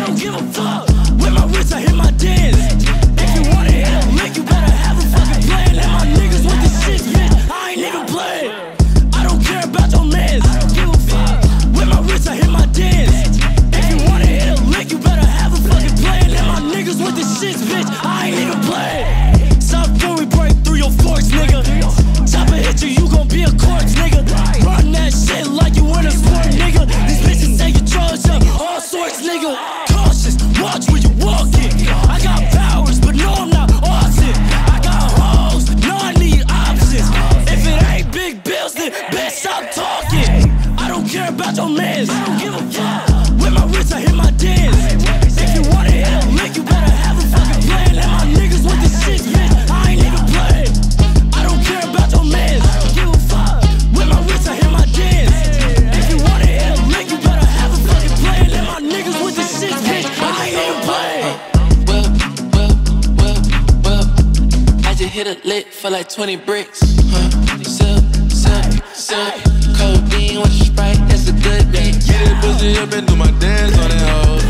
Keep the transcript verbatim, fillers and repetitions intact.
don't give a fuck. With my wrist, I hit my dance. If you wanna hit a lick, you better have a fucking plan. And my niggas with the shit, bitch, I ain't even playing. I don't care about your mans. I don't give a fuck. With my wrist, I hit my dance. If you wanna hit a lick, you better have a fucking plan. And my niggas with the shit, bitch, I ain't even playing. South Fury break through your forks, nigga. Chopper hit you, you gon' be a corpse, nigga. Run that shit like you in a sport, nigga. These bitches taking drugs up, all sorts, nigga. Cautious, watch where you walking. I got powers, but no, I'm not awesome. I got hoes, no, I need options. If it ain't big bills, then bitch, stop talking. I don't care about your mans. I don't give a fuck. With my wrist, I hit my dance. If you wanna hit a lick, you better have a fucking plan. And my niggas with the shit, bitch, I ain't even playing. I don't care about your mans. I don't give a fuck. With my wrist, I hit my dance. If you wanna hit a lick, you better have a fucking plan. And my niggas with the shit, bitch, I ain't even playing. Well, well, well, well, I just hit a lick for like twenty bricks. Huh? Sip, sip, sip. Codeine with a Sprite, that's a good day. Get it pussy up and do my dance on that hoe.